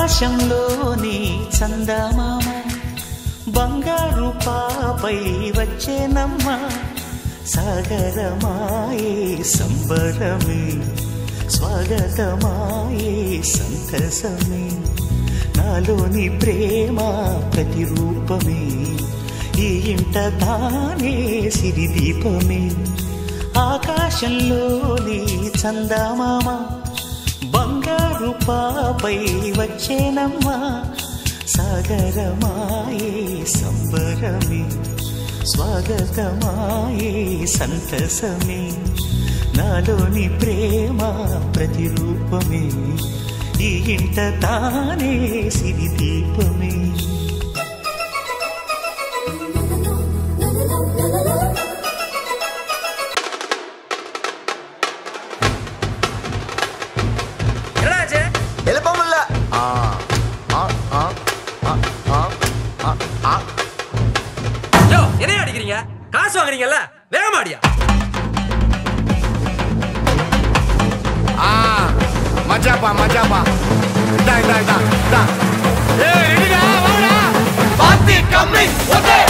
ఆకాశంలోని చందమామ బంగారు పాపై వచ్చేనమ్మ సాగరమాయే సంబరమే స్వాగతమాయే సంతసమే నాలోని ప్రేమ ప్రతిరూపమే ఈ ఇంట తానే సిరిదీపమే ఆకాశంలోని చందమామ బంగారు పాపై వచ్చేనమ్మ సాగరమాయే సంబరమే స్వాగతమాయే సంతసమే నాలోని ప్రేమ ప్రతిరూపమే ఈ ఇంట తానే సిరిదీపమే என்ன அடிக்கிறீங்க? காசு வாங்குறீங்கல்ல, வேகமாடியா? மச்சாப்பா மச்சாப்பா டா டா டா டா ஏய் ரெடிடா வாடா பாத்தி கம்மி ஓகே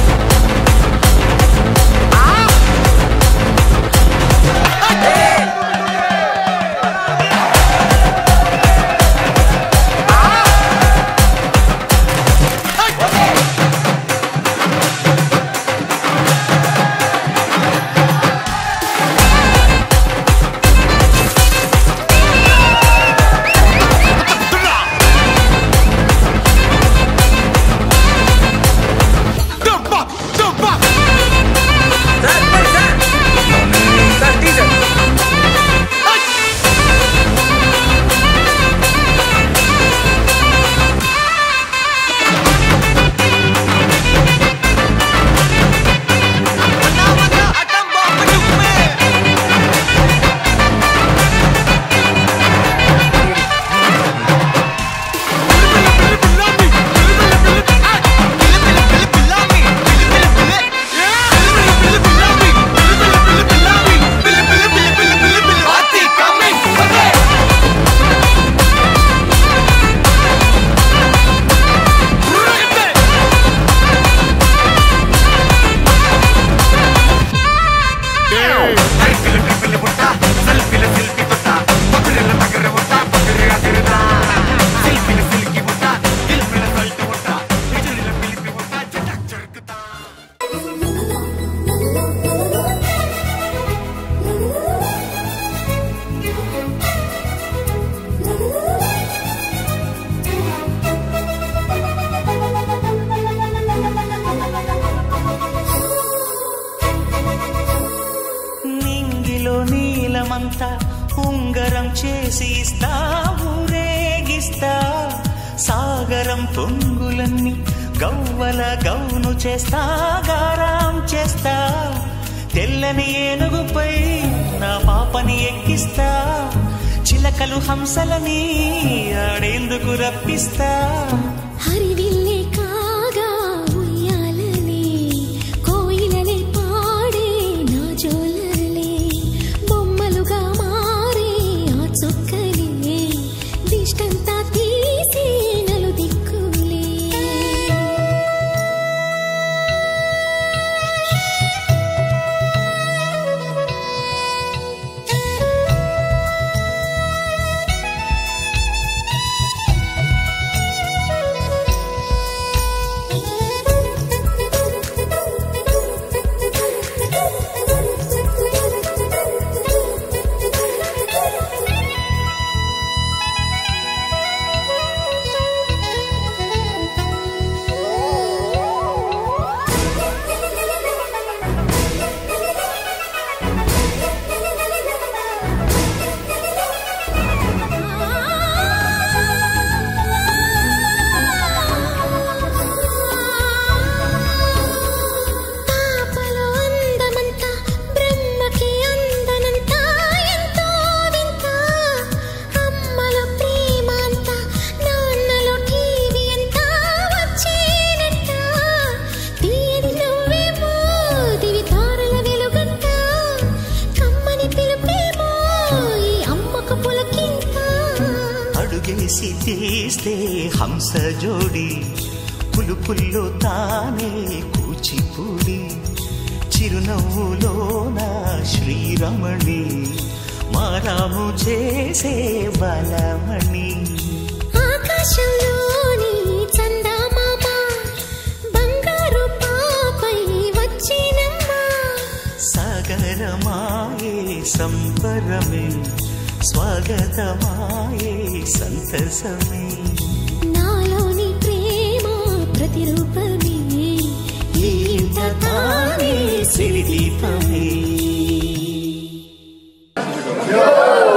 ఉంగరం చేసి ఇస్తా ఊరేగిస్తా సాగరం పొంగులన్నీ గవ్వల గౌను చేస్తా గారాం చేస్తా తెల్లని ఏనుగుపై నా పాపని ఎక్కిస్తా చిలకలు హంసలని ఆడేందుకు రప్పిస్తా హరివిల్లే కాగా ఉయ్యాలనే కోయిలలే పాడే నా జోలలే బొమ్మలుగా మారే ఆ చుక్కలే దిష్టంతా తీసి నలు దిక్కులే ఒడిసి తీస్తే హంస జోడి పులుపుల్లో తానే కూచిపూడి చిరునవ్వులోన శ్రీరమణి మారాము చేసే బలమణి ఆకాశంలోని చందమామ బంగారు పాపై వచ్చినమ్మా సాగరమాయే సంబరమే స్వాగతమాయే సంతసమే నాలోని ప్రేమ ప్రతిరూపమే ఈ ఇంట తానే సిరిదీపమే